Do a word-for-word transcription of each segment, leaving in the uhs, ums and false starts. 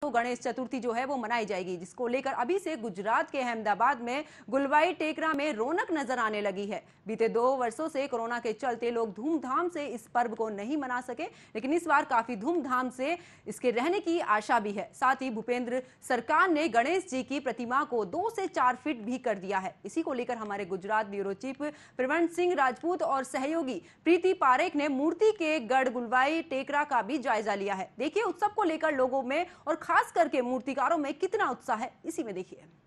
तो गणेश चतुर्थी जो है वो मनाई जाएगी, जिसको लेकर अभी से गुजरात के अहमदाबाद में गुलवाई टेकरा में रौनक नजर आने लगी है। बीते दो वर्षों से कोरोना के चलते लोग धूमधाम से इस पर्व को नहीं मना सके, लेकिन इस बार काफी धूमधाम से इसके रहने की आशा भी है। साथ ही भूपेंद्र सरकार ने गणेश जी की प्रतिमा को दो से चार फीट भी कर दिया है। इसी को लेकर हमारे गुजरात ब्यूरो चीफ प्रवण सिंह राजपूत और सहयोगी प्रीति पारेख ने मूर्ति के गढ़ गुलवाई टेकरा का भी जायजा लिया है। देखिए उत्सव को लेकर लोगों में और खास करके मूर्तिकारों में कितना उत्साह है, इसी में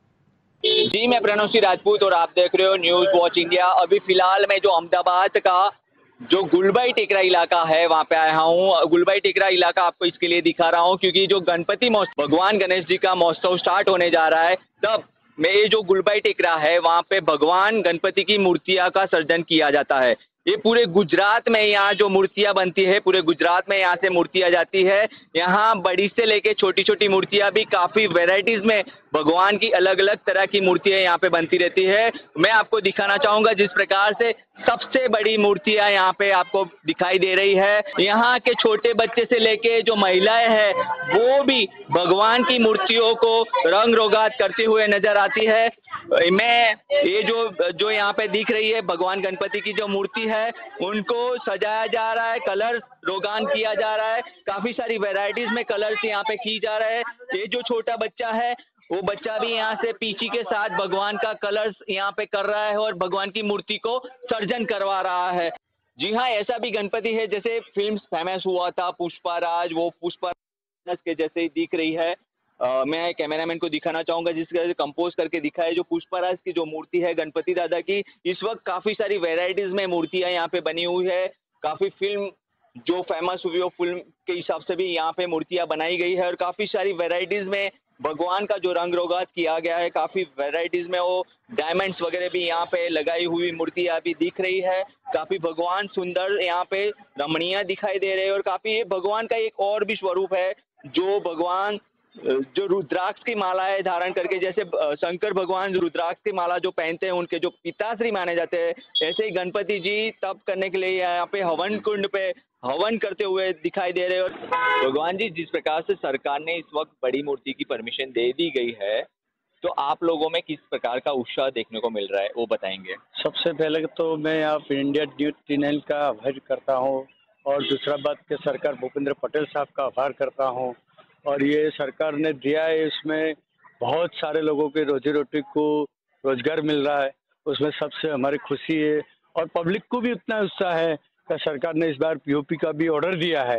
देखिए। जी, मैं प्रणव सिंह राजपूत और आप देख रहे हो न्यूज वॉच इंडिया। अभी फिलहाल मैं जो अहमदाबाद का जो गुलबाई टेकरा इलाका है वहां पे आया हूँ। गुलबाई टेकरा इलाका आपको इसके लिए दिखा रहा हूँ क्योंकि जो गणपति महोत्सव भगवान गणेश जी का महोत्सव स्टार्ट होने जा रहा है, तब में ये जो गुलबाई टेकरा है वहां पे भगवान गणपति की मूर्तियां का सर्जन किया जाता है। ये पूरे गुजरात में यहाँ जो मूर्तियां बनती है, पूरे गुजरात में यहाँ से मूर्तियां जाती है। यहाँ बड़ी से लेके छोटी छोटी मूर्तियां भी काफी वेराइटीज में भगवान की अलग अलग तरह की मूर्तियां यहाँ पे बनती रहती है। मैं आपको दिखाना चाहूंगा जिस प्रकार से सबसे बड़ी मूर्तियां यहाँ पे आपको दिखाई दे रही है। यहाँ के छोटे बच्चे से लेके जो महिलाएं हैं वो भी भगवान की मूर्तियों को रंग रोगात करते हुए नजर आती है। मैं ये जो जो यहाँ पे दिख रही है भगवान गणपति की जो मूर्ति है उनको सजाया जा रहा है, कलर रोगान किया जा रहा है। काफी सारी वेराइटीज में कलर्स यहाँ पे की जा रहे हैं। ये जो छोटा बच्चा है वो बच्चा भी यहाँ से पीछी के साथ भगवान का कलर्स यहाँ पे कर रहा है और भगवान की मूर्ति को सर्जन करवा रहा है। जी हाँ, ऐसा भी गणपति है जैसे फिल्म फेमस हुआ था पुष्पा राज, वो पुष्पा राज के जैसे ही दिख रही है। Uh, मैं कैमरामैन को दिखाना चाहूंगा जिसका कंपोज करके दिखा है जो पुष्पराज की जो मूर्ति है गणपति दादा की। इस वक्त काफी सारी वेराइटीज में मूर्तियां यहाँ पे बनी हुई है। काफी फिल्म जो फेमस हुई वो फिल्म के हिसाब से भी यहाँ पे मूर्तियां बनाई गई है और काफी सारी वेराइटीज में भगवान का जो रंग रोगात किया गया है। काफी वेराइटीज में वो डायमंड्स वगैरह भी यहाँ पे लगाई हुई मूर्तियां भी दिख रही है। काफी भगवान सुंदर यहाँ पे रमणीय दिखाई दे रहे हैं और काफी ये भगवान का एक और भी स्वरूप है जो भगवान जो रुद्राक्ष की मालाएं धारण करके, जैसे शंकर भगवान रुद्राक्ष की माला जो पहनते हैं उनके जो पिताश्री माने जाते हैं, ऐसे ही गणपति जी तप करने के लिए यहाँ पे हवन कुंड पे हवन करते हुए दिखाई दे रहे हैं। और भगवान जी जिस प्रकार से सरकार ने इस वक्त बड़ी मूर्ति की परमिशन दे दी गई है, तो आप लोगों में किस प्रकार का उत्साह देखने को मिल रहा है वो बताएंगे। सबसे पहले तो मैं आप इंडिया न्यूज चैनल का आभार करता हूँ और दूसरा बात के सरकार भूपेंद्र पटेल साहब का आभार करता हूँ। और ये सरकार ने दिया है, इसमें बहुत सारे लोगों के रोजी रोटी को रोजगार मिल रहा है, उसमें सबसे हमारी खुशी है। और पब्लिक को भी उतना उत्साह है कि सरकार ने इस बार पीओपी का भी ऑर्डर दिया है,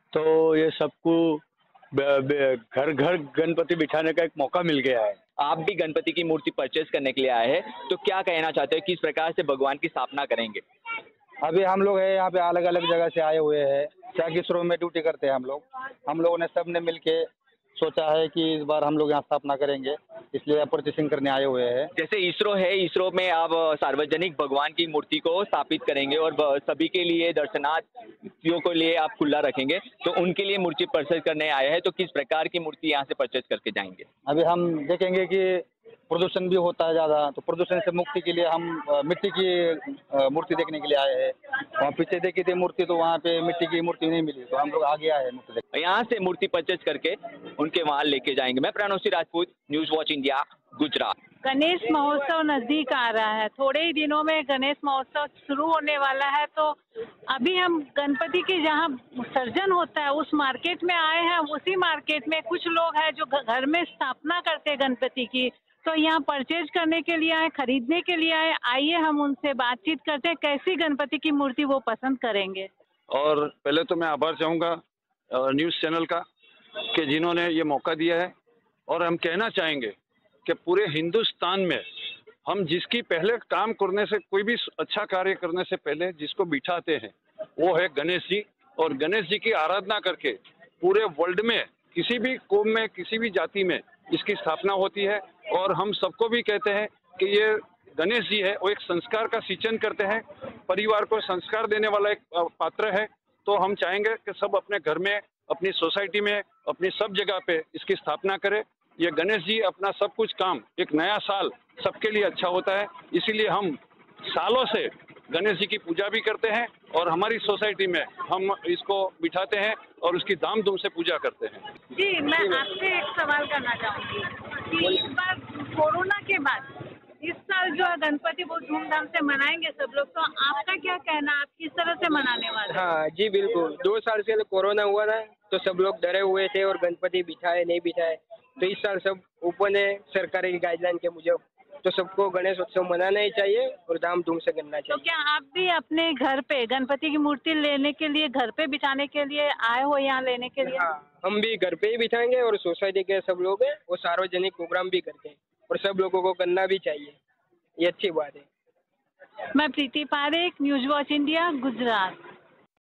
तो ये सबको घर घर गणपति बिठाने का एक मौका मिल गया है। आप भी गणपति की मूर्ति परचेज करने के लिए आए हैं, तो क्या कहना चाहते हैं, किस प्रकार से भगवान की स्थापना करेंगे? अभी हम लोग है यहाँ पे अलग अलग जगह से आए हुए हैं, क्या किसरो में ड्यूटी करते हैं हम लोग। हम लोगों ने सब ने मिल के सोचा है कि इस बार हम लोग यहाँ स्थापना करेंगे, इसलिए परचेसिंग करने आए हुए हैं। जैसे इसरो है, इसरो में आप सार्वजनिक भगवान की मूर्ति को स्थापित करेंगे और सभी के लिए दर्शनार्थियों को लिए आप खुला रखेंगे, तो उनके लिए मूर्ति परचेज करने आए हैं, तो किस प्रकार की मूर्ति यहाँ से परचेज करके जाएंगे? अभी हम देखेंगे कि प्रदूषण भी होता है ज़्यादा, तो प्रदूषण से मुक्ति के लिए हम मिट्टी की मूर्ति देखने के लिए आए हैं। वहाँ पीछे देखी थी मूर्ति, तो वहाँ पे मिट्टी की मूर्ति नहीं मिली, तो हम लोग आगे आए हैं मूर्ति देखने। यहाँ से मूर्ति परचेज करके उनके वहाँ लेके जाएंगे। मैं Pranav Singh Rajput, news watch India, Gujarat. Ganesh Mahotsav नजदीक आ रहा है, थोड़े ही दिनों में गणेश महोत्सव शुरू होने वाला है, तो अभी हम गणपति के जहाँ सर्जन होता है उस मार्केट में आए हैं। उसी मार्केट में कुछ लोग हैं जो घर में स्थापना करते हैं गणपति की, तो यहाँ परचेज करने के लिए आए, खरीदने के लिए आए। आइए हम उनसे बातचीत करते हैं कैसी गणपति की मूर्ति वो पसंद करेंगे। और पहले तो मैं आभार चाहूँगा न्यूज़ चैनल का कि जिन्होंने ये मौका दिया है। और हम कहना चाहेंगे कि पूरे हिंदुस्तान में हम जिसकी पहले काम करने से, कोई भी अच्छा कार्य करने से पहले जिसको बिठाते हैं वो है गणेश जी। और गणेश जी की आराधना करके पूरे वर्ल्ड में किसी भी कौम में, किसी भी जाति में इसकी स्थापना होती है। और हम सबको भी कहते हैं कि ये गणेश जी है वो एक संस्कार का सिंचन करते हैं, परिवार को संस्कार देने वाला एक पात्र है। तो हम चाहेंगे कि सब अपने घर में, अपनी सोसाइटी में, अपनी सब जगह पे इसकी स्थापना करें। ये गणेश जी अपना सब कुछ काम, एक नया साल सबके लिए अच्छा होता है, इसीलिए हम सालों से गणेश जी की पूजा भी करते हैं और हमारी सोसाइटी में हम इसको बिठाते हैं और उसकी धाम धूम से पूजा करते हैं। जी, मैं आपसे एक सवाल करना चाहूंगी कि इस बार कोरोना के बाद इस साल जो है गणपति बहुत धूमधाम से मनाएंगे सब लोग, तो आपका क्या कहना, आप किस तरह से मनाने वाले हैं? हाँ जी बिल्कुल, दो साल से कोरोना हुआ था तो सब लोग डरे हुए थे और गणपति बिठाए नहीं बिठाए, तो इस साल सब ओपन है सरकारी गाइडलाइन के मुजब, तो सबको गणेश उत्सव मनाना ही चाहिए और धाम धूम से करना तो चाहिए। क्या आप भी अपने घर पे गणपति की मूर्ति लेने के लिए, घर पे बिठाने के लिए आए हो, यहाँ लेने के लिए? हाँ, हम भी घर पे ही बिठाएंगे और सोसाइटी के सब लोग हैं वो सार्वजनिक प्रोग्राम भी करते हैं और सब लोगों को करना भी चाहिए, ये अच्छी बात है। मैं Preeti Parekh, news watch India, Gujarat.